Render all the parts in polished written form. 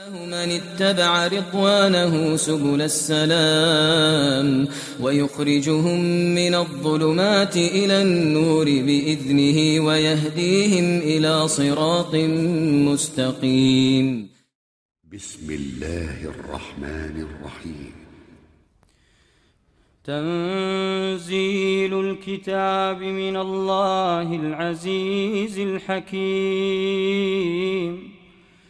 من اتبع رضوانه سبل السلام ويخرجهم من الظلمات إلى النور بإذنه ويهديهم إلى صراط مستقيم. بسم الله الرحمن الرحيم. تنزيل الكتاب من الله العزيز الحكيم.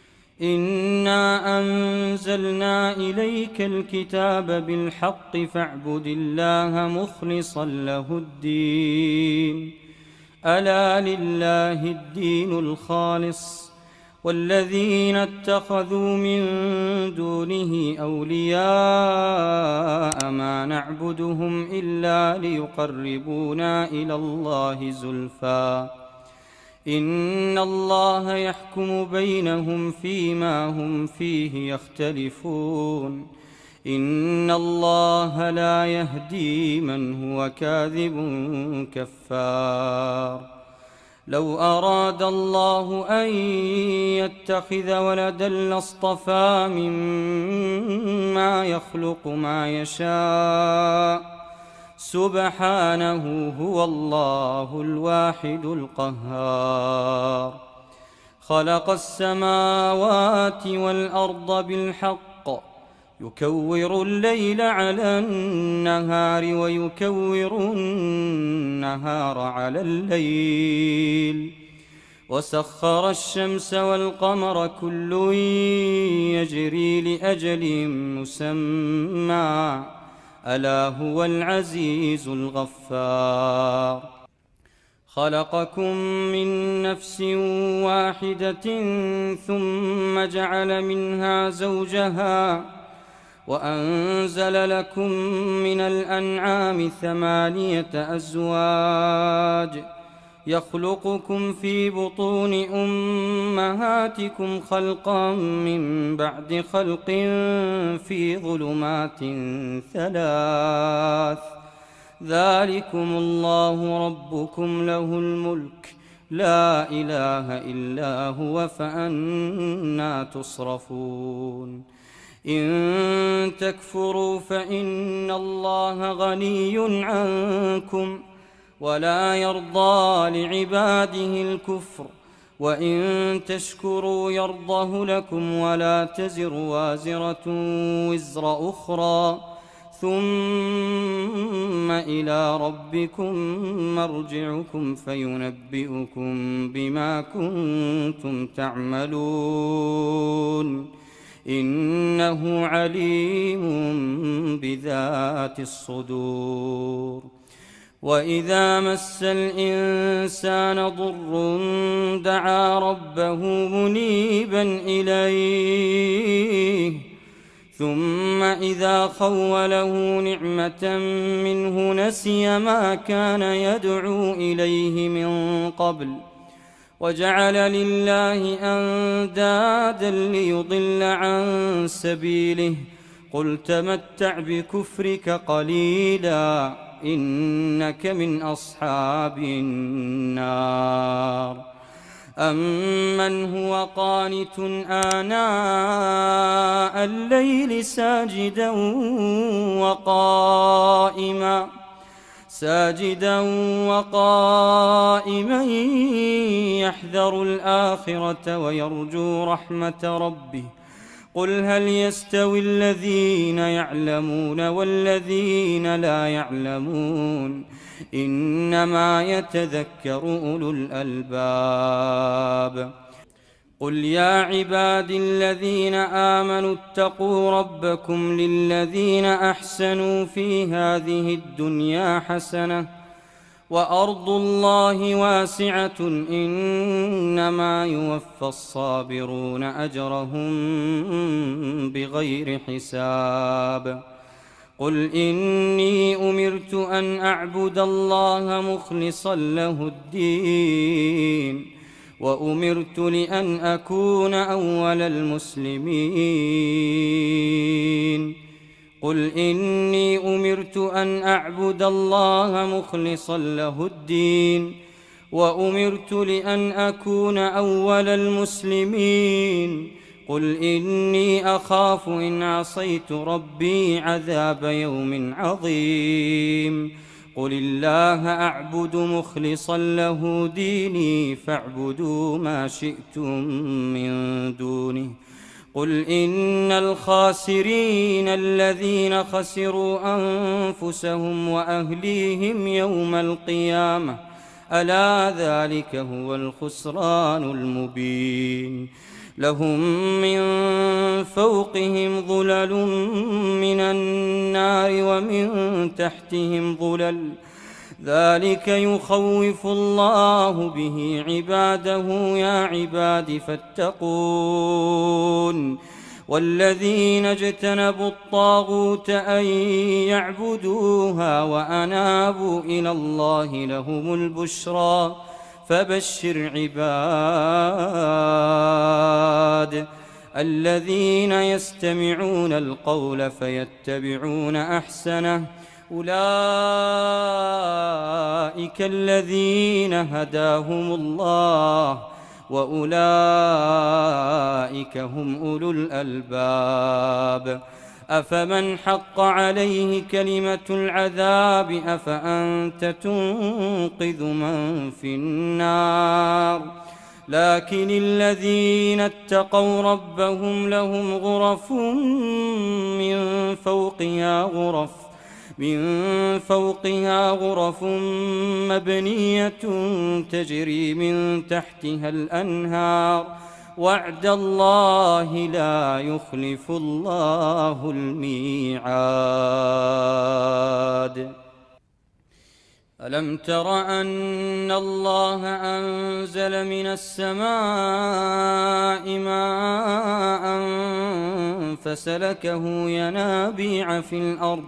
إنا أنزلنا إليك الكتاب بالحق فاعبد الله مخلصا له الدين. ألا لله الدين الخالص والذين اتخذوا من دونه أولياء ما نعبدهم إلا ليقربونا إلى الله زلفى إن الله يحكم بينهم فيما هم فيه يختلفون. إن الله لا يهدي من هو كاذب كفار. لو أراد الله أن يتخذ ولدا لاصطفى مما يخلق ما يشاء سبحانه هو الله الواحد القهار. خلق السماوات والأرض بالحق يكور الليل على النهار ويكور النهار على الليل وسخر الشمس والقمر كل يجري لأجل مسمى ألا هو العزيز الغفار. خلقكم من نفس واحدة ثم جعل منها زوجها وأنزل لكم من الأنعام 8 أزواج يخلقكم في بطون أمهاتكم خلقا من بعد خلق في ظلمات 3 ذلكم الله ربكم له الملك لا إله إلا هو فأنى تصرفون. إن تكفروا فإن الله غني عنكم ولا يرضى لعباده الكفر وإن تشكروا يرضه لكم ولا تزر وازرة وزر أخرى ثم إلى ربكم مرجعكم فينبئكم بما كنتم تعملون إنه عليم بذات الصدور. وإذا مس الإنسان ضر دعا ربه منيبا إليه ثم إذا خوله نعمة منه نسي ما كان يدعو إليه من قبل وجعل لله أندادا ليضل عن سبيله قل تمتع بكفرك قليلا إنك من أصحاب النار. أمن هو قانت آناء الليل ساجدا وقائما يحذر الآخرة ويرجو رحمة ربه قل هل يستوي الذين يعلمون والذين لا يعلمون إنما يتذكر أولو الألباب. قل يا عبادي الذين آمنوا اتقوا ربكم للذين أحسنوا في هذه الدنيا حسنة وأرض الله واسعة إنما يوفى الصابرون أجرهم بغير حساب. قل إني أمرت أن أعبد الله مخلصا له الدين وأمرت لأن أكون أول المسلمين. قل إني أمرت أن أعبد الله مخلصا له الدين وأمرت لأن أكون أول المسلمين. قل إني أخاف إن عصيت ربي عذاب يوم عظيم قل الله أعبد مخلصا له ديني فاعبدوا ما شئتم من دونه قل إن الخاسرين الذين خسروا أنفسهم وأهليهم يوم القيامة ألا ذلك هو الخسران المبين لهم من فوقهم ظلل من النار ومن تحتهم ظلل ذلك يخوف الله به عباده يا عباد فاتقون والذين اجتنبوا الطاغوت أن يعبدوها وأنابوا إلى الله لهم البشرى فبشر عباد الذين يستمعون القول فيتبعون أحسنه أولئك الذين هداهم الله وأولئك هم أولو الألباب أفمن حق عليه كلمة العذاب أفأنت تنقذ من في النار لكن الذين اتقوا ربهم لهم غرف من فوقها غرف مبنية تجري من تحتها الأنهار وعد الله لا يخلف الله الميعاد ألم تر أن الله أنزل من السماء ماء فسلكه ينابيع في الأرض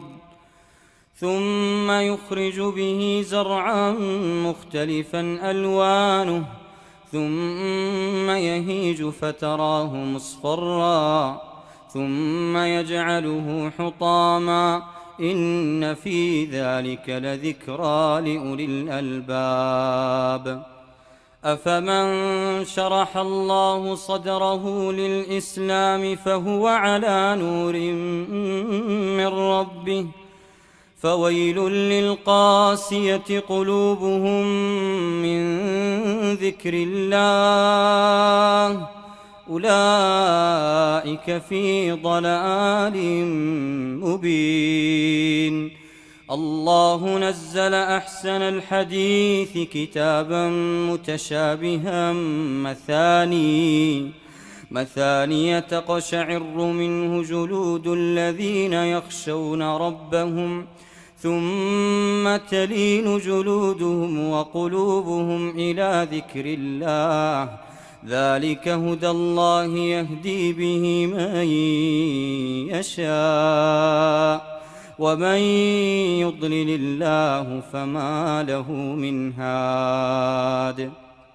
ثم يخرج به زرعا مختلفا ألوانه ثم يهيج فتراه مصفرا ثم يجعله حطاما إن في ذلك لذكرى لأولي الألباب أفمن شرح الله صدره للإسلام فهو على نور من ربه فويل للقاسية قلوبهم من ذكر الله أولئك في ضلال مبين الله نزل أحسن الحديث كتابا متشابها مثانية تقشعر منه جلود الذين يخشون ربهم ثم تلين جلودهم وقلوبهم إلى ذكر الله ذلك هدى الله يهدي به من يشاء ومن يضلل الله فما له من هاد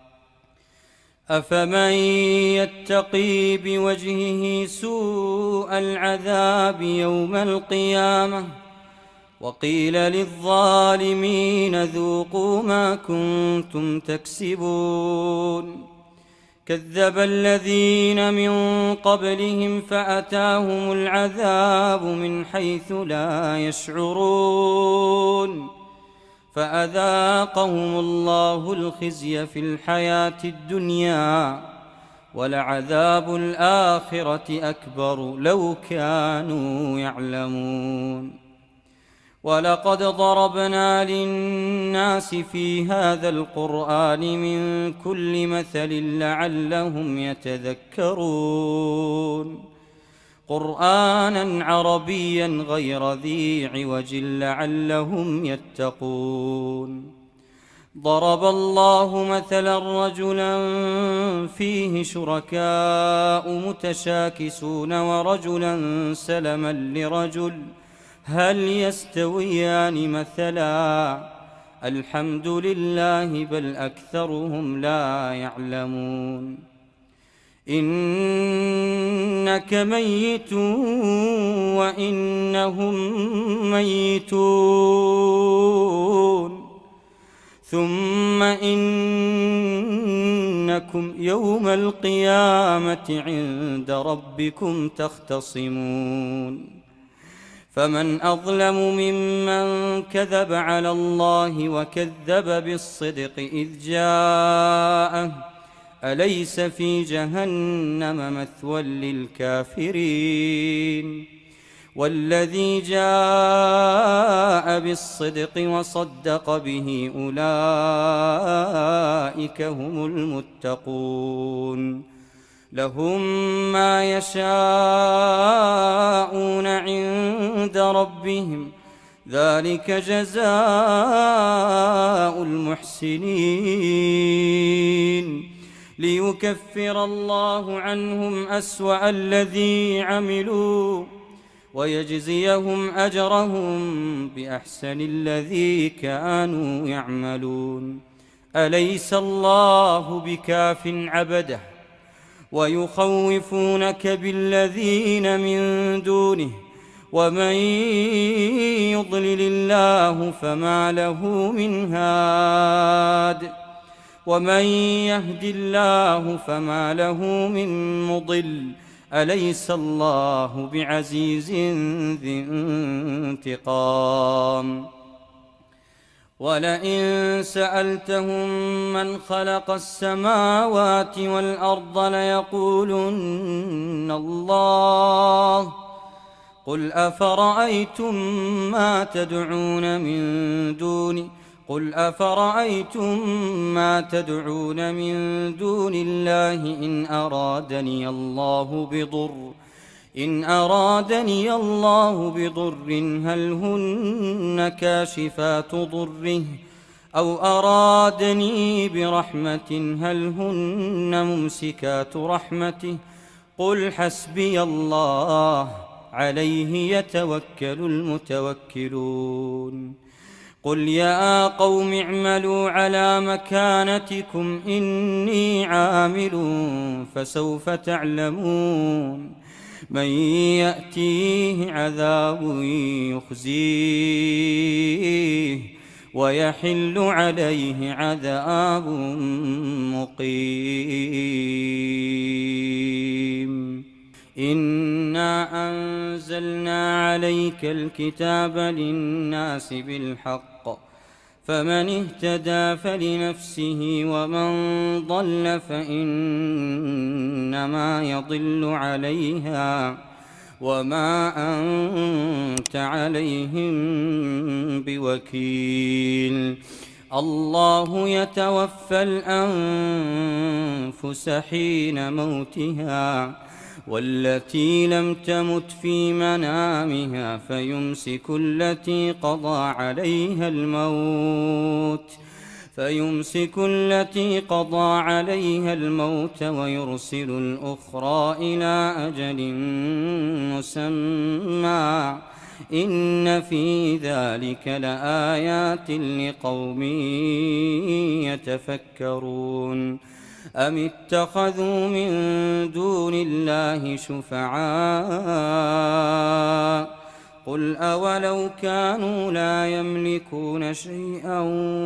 أفمن يتقي بوجهه سوء العذاب يوم القيامة وقيل للظالمين ذوقوا ما كنتم تكسبون كذب الذين من قبلهم فأتاهم العذاب من حيث لا يشعرون فأذاقهم الله الخزي في الحياة الدنيا ولعذاب الآخرة أكبر لو كانوا يعلمون ولقد ضربنا للناس في هذا القرآن من كل مثل لعلهم يتذكرون قرآنا عربيا غير ذي عوج لعلهم يتقون ضرب الله مثلا رجلا فيه شركاء متشاكسون ورجلا سلما لرجل هل يستويان مثلا الحمد لله بل أكثرهم لا يعلمون إنك ميت وإنهم ميتون ثم إنكم إنكم يوم القيامة عند ربكم تختصمون فمن أظلم ممن كذب على الله وكذب بالصدق إذ جاءه أليس في جهنم مثوى للكافرين والذي جاء بالصدق وصدق به أولئك هم المتقون لهم ما يشاءون عند ربهم ذلك جزاء المحسنين ليكفر الله عنهم أسوأ الذي عملوا ويجزيهم أجرهم بأحسن الذي كانوا يعملون أليس الله بكاف عبده ويخوفونك بالذين من دونه ومن يضلل الله فما له من هاد ومن يهد الله فما له من مضل أليس الله بعزيز ذي انتقام ولئن سألتهم من خلق السماوات والأرض ليقولن الله قل أفرأيتم ما تدعون من دون الله إن أرادني الله بضر هل هن كاشفات ضره أو أرادني برحمة هل هن ممسكات رحمته قل حسبي الله عليه يتوكل المتوكلون قل يا قوم اعملوا على مكانتكم إني عامل فسوف تعلمون من يأتيه عذاب يخزيه ويحل عليه عذاب مقيم إنا أنزلنا عليك الكتاب للناس بالحق فمن اهتدى فلنفسه ومن ضل فإنما يضل عليها وما أنت عليهم بوكيل الله يتوفى الأنفس حين موتها والتي لم تمت في منامها فيمسك التي قضى عليها الموت ويرسل الأخرى إلى أجل مسمى إن في ذلك لآيات لقوم يتفكرون أم اتخذوا من دون الله شفعاء قل أولو كانوا لا يملكون شيئا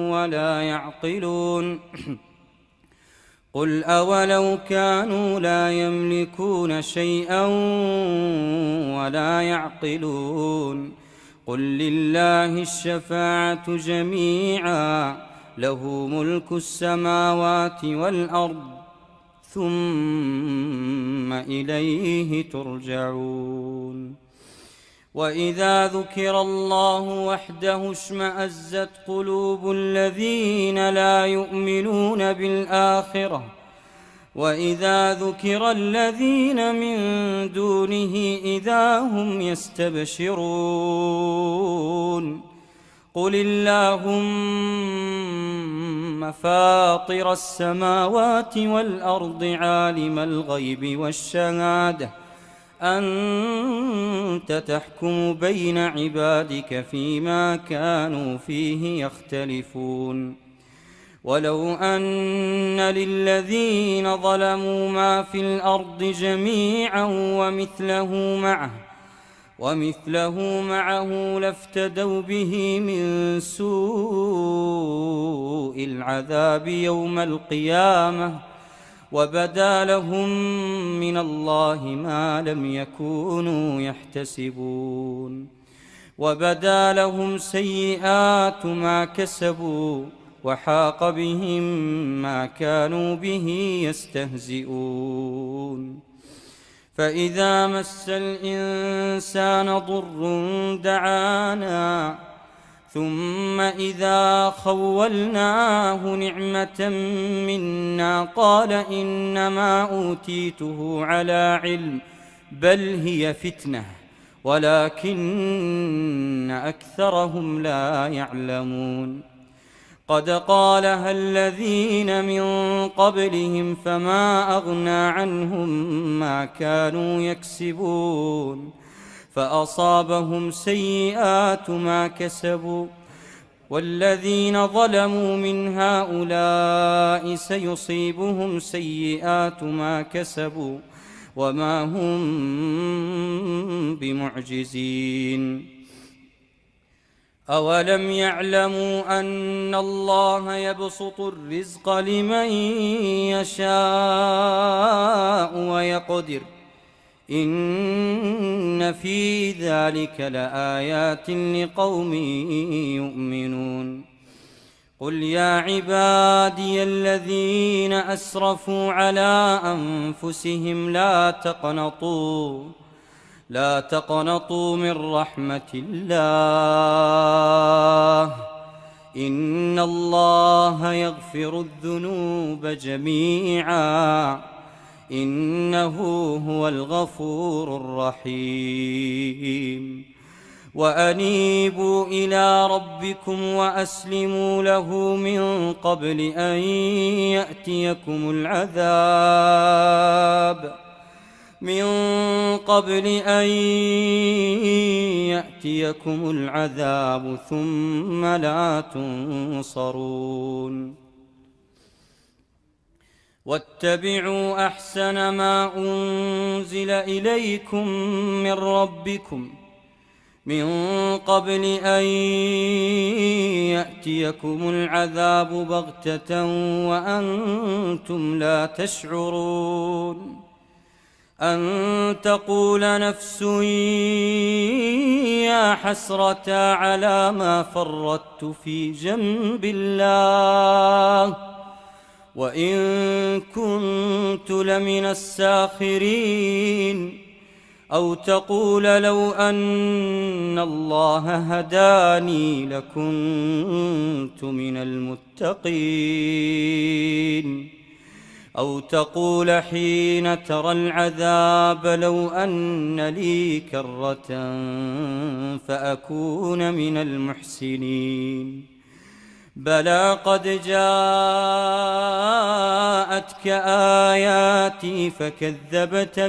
ولا يعقلون قل لله الشفاعة جميعا له ملك السماوات والأرض ثم إليه ترجعون وإذا ذكر الله وحده اشمأزت قلوب الذين لا يؤمنون بالآخرة وإذا ذكر الذين من دونه إذا هم يستبشرون قل اللهم فاطر السماوات والأرض عالم الغيب والشهادة أنت تحكم بين عبادك فيما كانوا فيه يختلفون ولو أن للذين ظلموا ما في الأرض جميعا ومثله معه لافتدوا به من سوء العذاب يوم القيامة وبدا لهم من الله ما لم يكونوا يحتسبون وبدا لهم سيئات ما كسبوا وحاق بهم ما كانوا به يستهزئون فإذا مس الإنسان ضر دعانا ثم إذا خولناه نعمة منا قال إنما أوتيته على علم بل هي فتنة ولكن أكثرهم لا يعلمون قد قالها الذين من قبلهم فما أغنى عنهم ما كانوا يكسبون فأصابهم سيئات ما كسبوا والذين ظلموا من هؤلاء سيصيبهم سيئات ما كسبوا وما هم بمعجزين أولم يعلموا أن الله يبسط الرزق لمن يشاء ويقدر إن في ذلك لآيات لقوم يؤمنون قل يا عبادي الذين أسرفوا على أنفسهم لا تقنطوا من رحمة الله إن الله يغفر الذنوب جميعا إنه هو الغفور الرحيم وأنيبوا إلى ربكم وأسلموا له من قبل أن يأتيكم العذاب ثم لا تنصرون واتبعوا أحسن ما أنزل إليكم من ربكم من قبل أن يأتيكم العذاب بغتة وأنتم لا تشعرون أن تقول نفس يا حسرة على ما فرطت في جنب الله وإن كنت لمن الساخرين أو تقول لو أن الله هداني لكنت من المتقين أو تقول حين ترى العذاب لو أن لي كرة فأكون من المحسنين بلى قد جاءتك آياتي فكذبت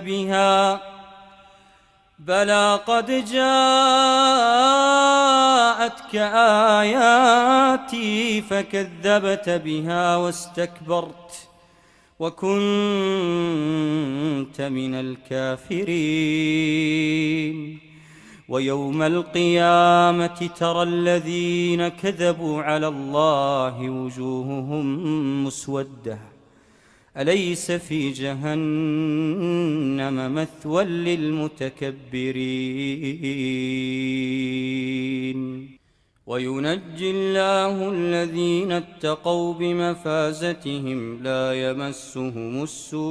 بها واستكبرت وكنت من الكافرين ويوم القيامة ترى الذين كذبوا على الله وجوههم مسودة أليس في جهنم مثوى للمتكبرين وينجي الله الذين اتقوا بمفازتهم لا يمسهم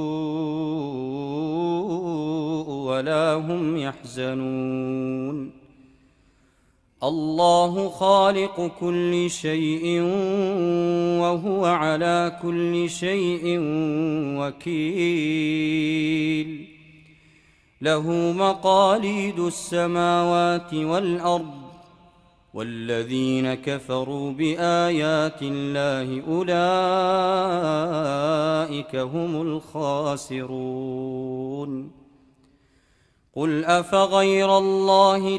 السوء ولا هم يحزنون الله خالق كل شيء وهو على كل شيء وكيل له مقاليد السماوات والأرض والذين كفروا بآيات الله أولئك هم الخاسرون قل أفغير الله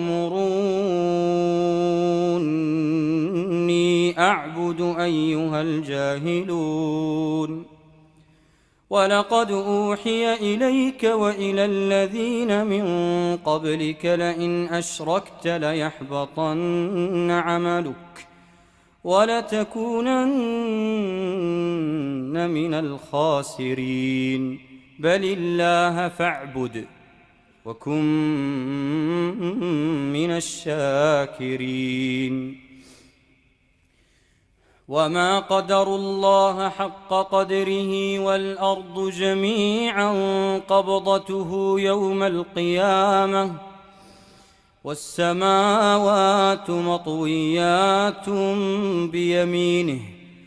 تأمروني أعبد أيها الجاهلون ولقد أوحي إليك وإلى الذين من قبلك لئن أشركت ليحبطن عملك ولتكونن من الخاسرين بل الله فاعبد وكن من الشاكرين وما قدروا الله حق قدره والأرض جميعا قبضته يوم القيامة والسماوات مطويات بيمينه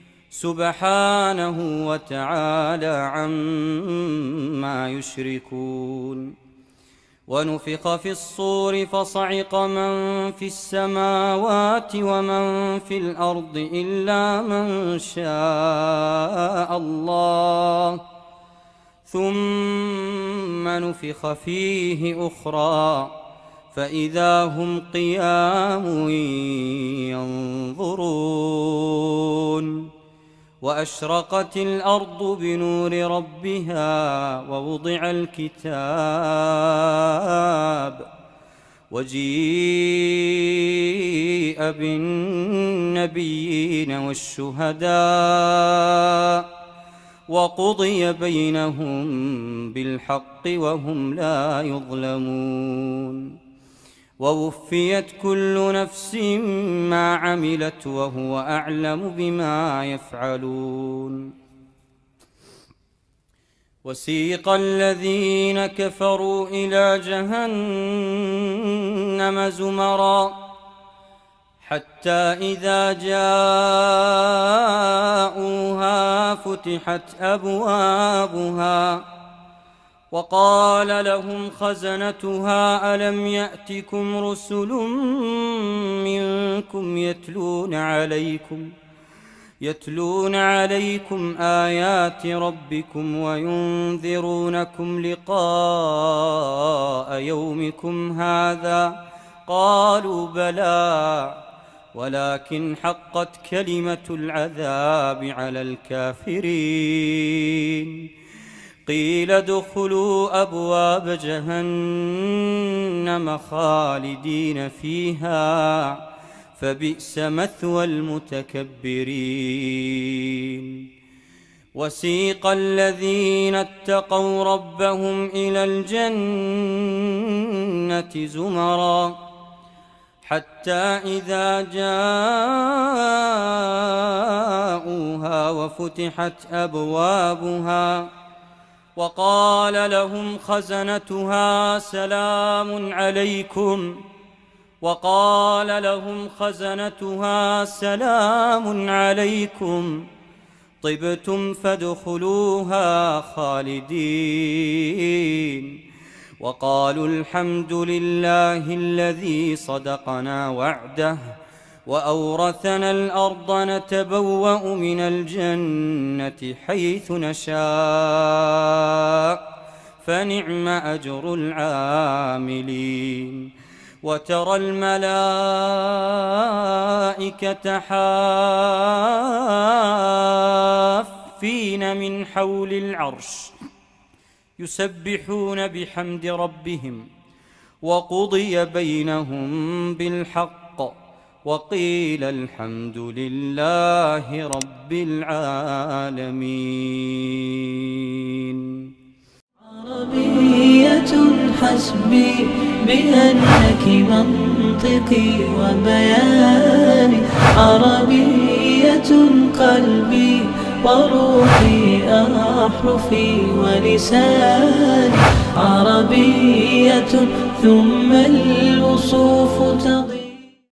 سبحانه وتعالى عما يشركون ونفخ في الصور فصعق من في السماوات ومن في الأرض إلا من شاء الله ثم نفخ فيه أخرى فإذا هم قيام ينظرون وأشرقت الأرض بنور ربها ووضع الكتاب وجيء بالنبيين والشهداء وقضي بينهم بالحق وهم لا يظلمون ووفيت كل نفس ما عملت وهو أعلم بما يفعلون وسيق الذين كفروا إلى جهنم زمرا حتى إذا جاءوها فتحت أبوابها وقال لهم خزنتها ألم يأتكم رسل منكم يتلون عليكم آيات ربكم وينذرونكم لقاء يومكم هذا قالوا بلى ولكن حقت كلمة العذاب على الكافرين قيل ادخلوا أبواب جهنم خالدين فيها فبئس مثوى المتكبرين وسيق الذين اتقوا ربهم إلى الجنة زمرا حتى إذا جاءوها وفتحت أبوابها وقال لهم خزنتها سلام عليكم طبتم فادخلوها خالدين وقالوا الحمد لله الذي صدقنا وعده وأورثنا الأرض نتبوأ من الجنة حيث نشاء فنعم أجر العاملين وترى الملائكة حافين من حول العرش يسبحون بحمد ربهم وقضي بينهم بالحق وقيل الحمد لله رب العالمين عربية حسبي بأنك منطقي وبياني عربية قلبي وروحي أحرفي ولساني عربية ثم الوصوف